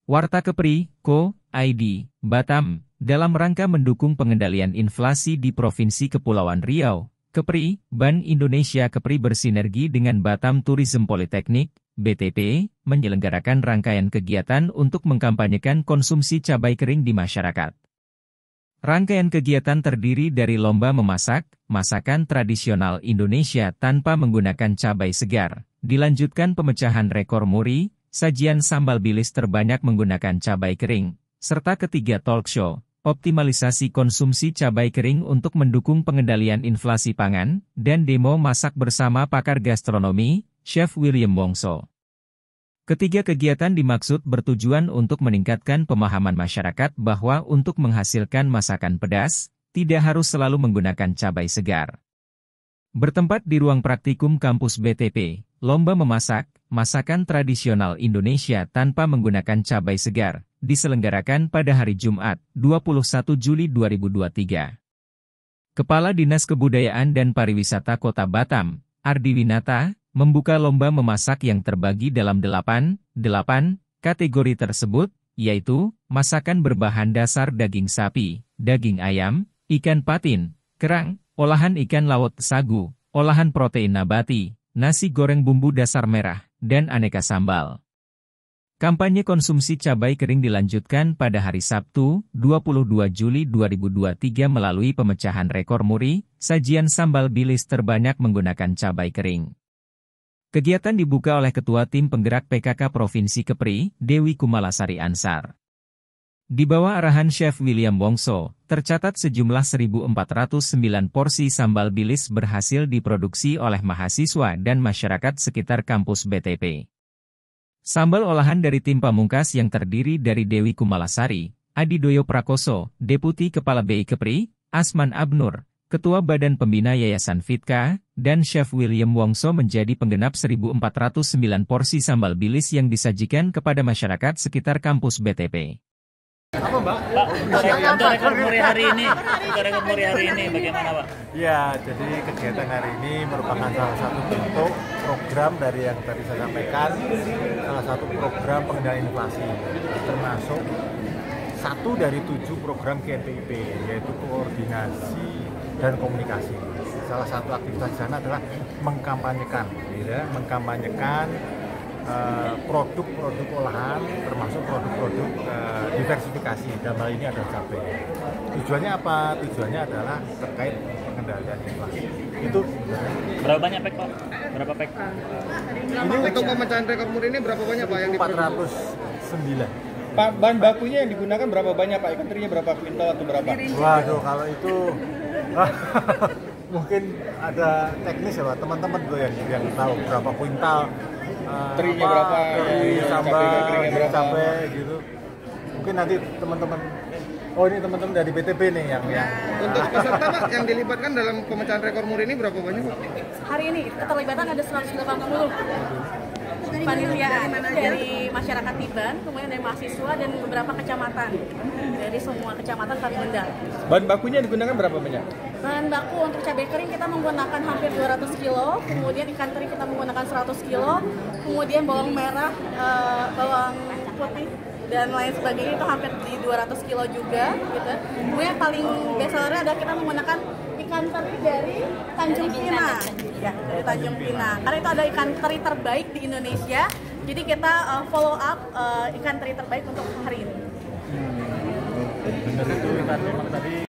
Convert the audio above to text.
Warta Kepri, Co. ID, Batam, dalam rangka mendukung pengendalian inflasi di Provinsi Kepulauan Riau, Kepri, Bank Indonesia Kepri bersinergi dengan Batam Tourism Polytechnic, BTP, menyelenggarakan rangkaian kegiatan untuk mengkampanyekan konsumsi cabai kering di masyarakat. Rangkaian kegiatan terdiri dari lomba memasak, masakan tradisional Indonesia tanpa menggunakan cabai segar, dilanjutkan pemecahan rekor muri, sajian sambal bilis terbanyak menggunakan cabai kering, serta ketiga talk show, optimalisasi konsumsi cabai kering untuk mendukung pengendalian inflasi pangan, dan demo masak bersama pakar gastronomi, Chef William Wongso. Ketiga kegiatan dimaksud bertujuan untuk meningkatkan pemahaman masyarakat bahwa untuk menghasilkan masakan pedas, tidak harus selalu menggunakan cabai segar. Bertempat di ruang praktikum kampus BTP, lomba memasak, masakan tradisional Indonesia tanpa menggunakan cabai segar, diselenggarakan pada hari Jumat, 21 Juli 2023. Kepala Dinas Kebudayaan dan Pariwisata Kota Batam, Ardi Winata, membuka lomba memasak yang terbagi dalam 8 kategori tersebut, yaitu, masakan berbahan dasar daging sapi, daging ayam, ikan patin, kerang, olahan ikan laut sagu, olahan protein nabati, nasi goreng bumbu dasar merah, dan aneka sambal. Kampanye konsumsi cabai kering dilanjutkan pada hari Sabtu, 22 Juli 2023 melalui pemecahan rekor muri, sajian sambal bilis terbanyak menggunakan cabai kering. Kegiatan dibuka oleh Ketua Tim Penggerak PKK Provinsi Kepri, Dewi Kumalasari Ansar. Di bawah arahan Chef William Wongso, tercatat sejumlah 1.409 porsi sambal bilis berhasil diproduksi oleh mahasiswa dan masyarakat sekitar kampus BTP. Sambal olahan dari tim pamungkas yang terdiri dari Dewi Kumalasari, Adi Doyo Prakoso, Deputi Kepala BI Kepri, Asman Abnur, Ketua Badan Pembina Yayasan Fitka, dan Chef William Wongso menjadi penggenap 1.409 porsi sambal bilis yang disajikan kepada masyarakat sekitar kampus BTP. Apa Mbak? Pak, untuk rekor muri hari ini, bagaimana Pak? Ya, jadi kegiatan hari ini merupakan salah satu bentuk program dari yang tadi saya sampaikan, salah satu program pengendalian inflasi, termasuk satu dari 7 program KNPIP, yaitu koordinasi dan komunikasi. Salah satu aktivitas di sana adalah mengkampanyekan produk-produk olahan, termasuk produk-produk diversifikasi, dalam hal ini ada cabai. Tujuannya apa? Tujuannya adalah terkait pengendalian inflasi. Itu berapa banyak pack Pak? Berapa pack? Ini untuk pemecahan rekor muri ini berapa banyak Pak yang diproduksi? 409. Pak, bahan bakunya yang digunakan berapa banyak Pak? Ikan terinya berapa kuintal atau berapa? Waduh, kalau itu mungkin ada teknis ya Pak, teman-teman dulu yang tahu berapa kuintal, terinya berapa, cabai gitu. Mungkin nanti teman-teman, ini teman-teman dari BTP nih yang untuk peserta Pak yang dilibatkan dalam pemecahan rekor muri ini berapa banyak Pak? Hari ini keterlibatan ada 180 panitiaan dari masyarakat Tiban, kemudian dari mahasiswa dan beberapa kecamatan. Dari semua kecamatan kami undang. Bahan bakunya digunakan berapa banyak? Bahan baku untuk cabai kering kita menggunakan hampir 200 kilo, kemudian ikan teri kita menggunakan 100 kilo, kemudian bawang merah, bawang putih, dan lain sebagainya itu hampir di 200 kilo juga gitu. Kemudian paling bestsellernya adalah kita menggunakan ikan teri dari Tanjung Pinang. Ya, dari Tanjung Pinang. Karena itu ada ikan teri terbaik di Indonesia. Jadi kita follow up ikan teri terbaik untuk hari ini. benar itu ikan memang tadi